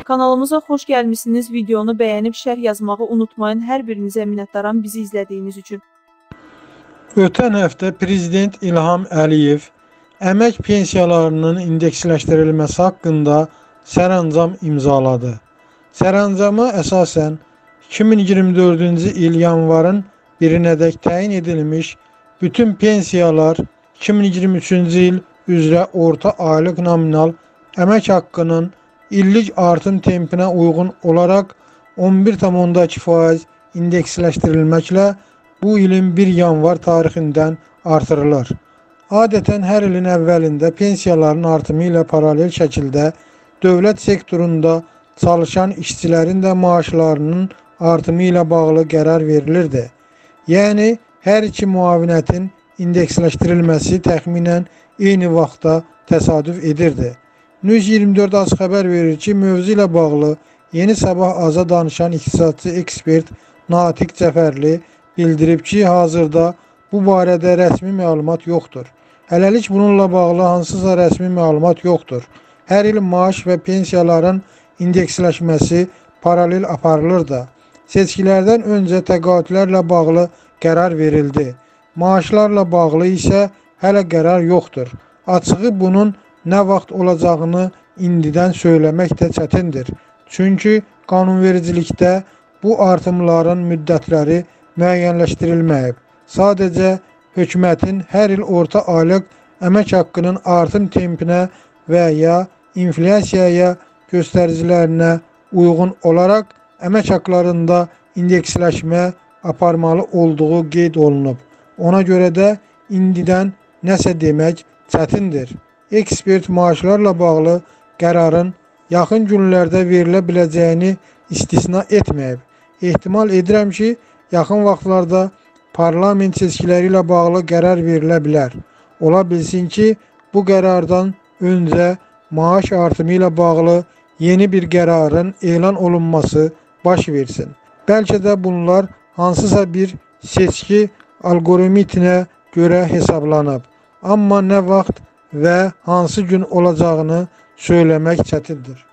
Kanalımıza xoş gəlmişsiniz. Videonu bəyənib şərh yazmağı unutmayın. Hər birinizə minnətdaram bizi izlədiyiniz üçün. Ötən həftə Prezident İlham Əliyev əmək pensiyalarının indeksləşdirilməsi haqqında sərəncam imzaladı. Sərəncama əsasən 2024-cü il yanvarın 1-nədək təyin edilmiş bütün pensiyalar 2023-cü il üzrə orta aylıq nominal əmək haqqının illik artım tempinə uyğun olaraq 11,2% indeksləşdirilməklə bu ilin 1 yanvar tarixindən artırılır. Adətən hər ilin əvvəlində pensiyaların artımı ilə paralel şəkildə dövlət sektorunda çalışan işçilərin də maaşlarının artımı ilə bağlı qərar verilirdi. Yəni, hər iki müavinətin indeksləşdirilməsi təxminən eyni vaxtda təsadüf edirdi. News 24 az xəbər verir ki, mövzu ilə bağlı Yeni Sabah aza danışan iqtisadçı ekspert Natiq Cəfərli bildirib ki, hazırda bu barədə rəsmi məlumat yoxdur. Hələlik bununla bağlı hansısa rəsmi məlumat yoxdur. Hər il maaş və pensiyaların indeksləşməsi paralel aparılır da. Seçkilərdən öncə təqaüdlərlə bağlı qərar verildi. Maaşlarla bağlı isə hələ qərar yoxdur. Açığı bunun nə vaxt olacağını indidən söyləmək də çətindir. Çünki qanunvericilikdə bu artımların müddətləri müəyyənləşdirilməyib. Sadəcə hökumətin hər il orta aylıq əmək haqqının artım tempinə və ya inflyasiyaya göstəricilərinə uyğun olaraq əmək haqqlarında indeksləşmə aparmalı olduğu qeyd olunub. Ona görə də indidən nəsə demək çətindir. Ekspert maaşlarla bağlı qərarın yaxın günlərdə verilə biləcəyini istisna etməyib. Ehtimal edirəm ki, yaxın vaxtlarda parlament seçkiləri ilə bağlı qərar verilə bilər. Ola bilsin ki, bu qərardan öncə maaş artımı ilə bağlı yeni bir qərarın elan olunması baş versin. Bəlkə də bunlar hansısa bir seçki alqoritminə görə hesablanıb. Amma nə vaxt və hansı gün olacağını söyləmək çətindir.